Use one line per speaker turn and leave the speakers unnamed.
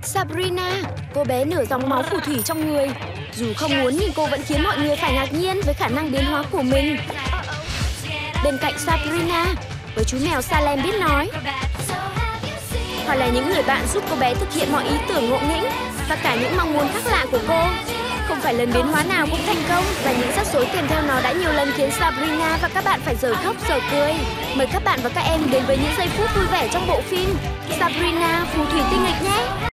Sabrina, cô bé nửa dòng máu phù thủy trong người. Dù không muốn nhưng cô vẫn khiến mọi người phải ngạc nhiên với khả năng biến hóa của mình. Bên cạnh Sabrina, với chú mèo Salem biết nói. Họ là những người bạn giúp cô bé thực hiện mọi ý tưởng ngộ nghĩnh và cả những mong muốn khác lạ của cô. Không phải lần biến hóa nào cũng thành công và những rắc rối kèm theo nó đã nhiều lần khiến Sabrina và các bạn phải dở khóc dở cười. Mời các bạn và các em đến với những giây phút vui vẻ trong bộ phim Sabrina phù thủy tinh nghịch nhé!